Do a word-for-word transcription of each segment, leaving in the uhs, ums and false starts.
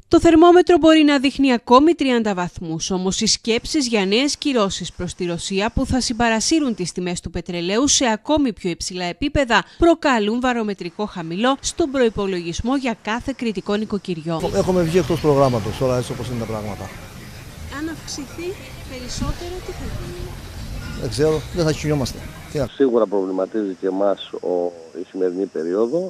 Το θερμόμετρο μπορεί να δείχνει ακόμη τριάντα βαθμούς, όμως οι σκέψεις για νέες κυρώσεις προς τη Ρωσία που θα συμπαρασύρουν τις τιμές του πετρελαίου σε ακόμη πιο υψηλά επίπεδα προκαλούν βαρομετρικό χαμηλό στον προϋπολογισμό για κάθε κριτικό νοικοκυριό. Έχουμε βγει εκτός προγράμματος τώρα, έτσι όπως είναι τα πράγματα. Αν αυξηθεί περισσότερο, τι θα γίνει? Δεν ξέρω, δεν θα χιλιόμαστε. Σίγουρα προβληματίζει και εμάς ο, η σημερινή περίοδο,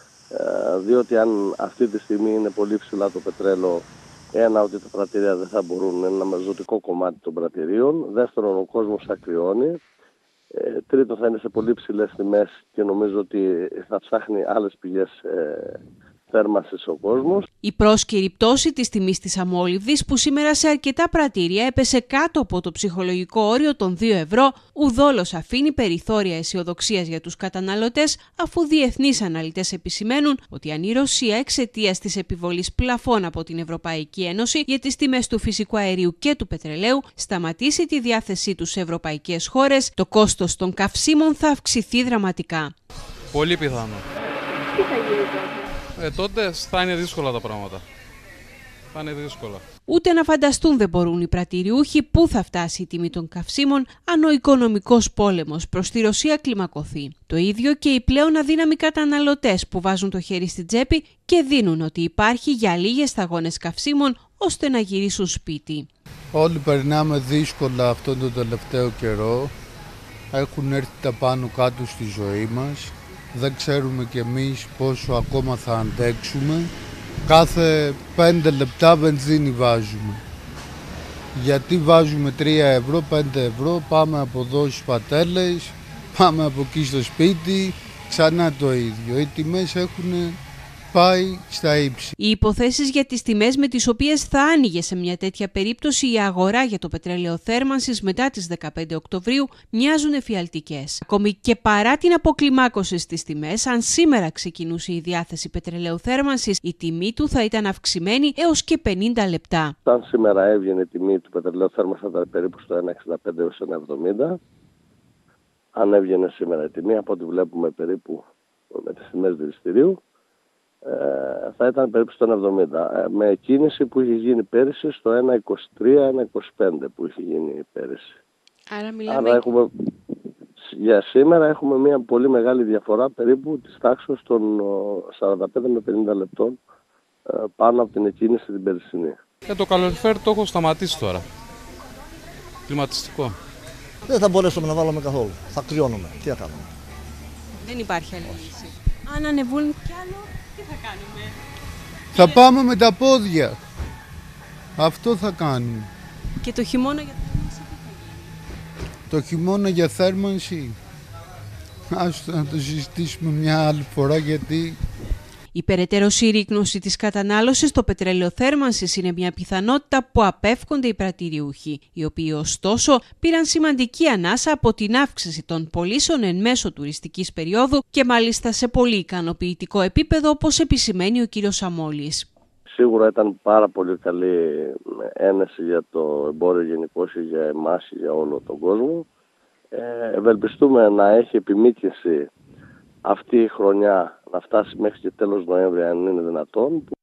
διότι αν αυτή τη στιγμή είναι πολύ ψηλά το πετρέλαιο, ένα, ότι τα πρατήρια δεν θα μπορούν, είναι ένα ζωτικό κομμάτι των πρατηρίων. Δεύτερον, ο κόσμος θα κρυώνει. Τρίτον, θα είναι σε πολύ ψηλές τιμές και νομίζω ότι θα ψάχνει άλλες πηγές ε, θέρμανσης ο κόσμος. Η πρόσκαιρη πτώση της τιμής της αμόλυβδης, που σήμερα σε αρκετά πρατήρια έπεσε κάτω από το ψυχολογικό όριο των δύο ευρώ, ουδόλως αφήνει περιθώρια αισιοδοξίας για τους καταναλωτές, αφού διεθνείς αναλυτές επισημαίνουν ότι αν η Ρωσία εξαιτίας της επιβολής πλαφών από την Ευρωπαϊκή Ένωση για τις τιμές του φυσικού αερίου και του πετρελαίου σταματήσει τη διάθεσή τους σε ευρωπαϊκές χώρες, το κόστος των καυσίμων θα αυξηθεί δραματικά. Πολύ πιθανό. Τι θα γίνει τότε? Ε, τότε θα είναι δύσκολα τα πράγματα. Θα είναι δύσκολα. Ούτε να φανταστούν δεν μπορούν οι πρατηριούχοι πού θα φτάσει η τιμή των καυσίμων αν ο οικονομικός πόλεμος προς τη Ρωσία κλιμακωθεί. Το ίδιο και οι πλέον αδύναμοι καταναλωτές που βάζουν το χέρι στην τσέπη και δίνουν ότι υπάρχει για λίγες σταγόνες καυσίμων ώστε να γυρίσουν σπίτι. Όλοι περνάμε δύσκολα αυτόν τον τελευταίο καιρό. Έχουν έρθει τα πάνω κάτω στη ζωή μας. Δεν ξέρουμε κι εμείς πόσο ακόμα θα αντέξουμε. Κάθε πέντε λεπτά βενζίνη βάζουμε. Γιατί βάζουμε τρία ευρώ, πέντε ευρώ, πάμε από εδώ στις πατέλες, πάμε από εκεί στο σπίτι, ξανά το ίδιο. Οι τιμές έχουν πάει στα ύψη. Οι υποθέσεις για τις τιμές με τις οποίες θα άνοιγε σε μια τέτοια περίπτωση η αγορά για το πετρέλαιο θέρμανσης μετά τις δεκαπέντε Οκτωβρίου μοιάζουν εφιαλτικές. Ακόμη και παρά την αποκλιμάκωση στις τιμές, αν σήμερα ξεκινούσε η διάθεση πετρελαίου θέρμανσης, η τιμή του θα ήταν αυξημένη έως και πενήντα λεπτά. Αν σήμερα έβγαινε η τιμή του πετρελαίου θέρμανσης θα ήταν περίπου στο ένα εξήντα πέντε έως ένα εβδομήντα. Αν έβγαινε σήμερα η τιμή, από ό,τι βλέπουμε περίπου με τις τιμές δηληστηρίου, θα ήταν περίπου στο ένα εβδομήντα, με κίνηση που είχε γίνει πέρυσι στο ένα είκοσι τρία ένα είκοσι πέντε που είχε γίνει πέρυσι. Άρα μιλάμε... Άρα έχουμε, για σήμερα έχουμε μια πολύ μεγάλη διαφορά περίπου της τάξης των σαράντα πέντε με πενήντα λεπτών πάνω από την εκκίνηση την περσινή. Ε, το καλοριφέρ το έχω σταματήσει τώρα. Κλιματιστικό. Δεν θα μπορέσουμε να βάλουμε καθόλου. Θα κρυώνουμε. Τι θα κάνουμε? Δεν υπάρχει άλλη λύση. Αν ανεβούν κι άλλο, τι θα κάνουμε? Θα πάμε με τα πόδια. Αυτό θα κάνουμε. Και το χειμώνα για θέρμανση τι θα γίνει? Το χειμώνα για θέρμανση, ας να το συζητήσουμε μια άλλη φορά, γιατί... Η περαιτέρω συρρίκνωση της κατανάλωσης στο πετρέλαιο θέρμανσης είναι μια πιθανότητα που απέφχονται οι πρατηριούχοι, οι οποίοι ωστόσο πήραν σημαντική ανάσα από την αύξηση των πωλήσεων εν μέσω τουριστικής περίοδου και μάλιστα σε πολύ ικανοποιητικό επίπεδο, όπως επισημαίνει ο κύριος Σαμόλης. Σίγουρα ήταν πάρα πολύ καλή ένεση για το εμπόριο γενικώς, για εμάς και για όλο τον κόσμο. Ε, ευελπιστούμε να έχει επιμήκυνση αυτή η χρονιά, να φτάσει μέχρι και τέλος Νοέμβρη αν είναι δυνατόν.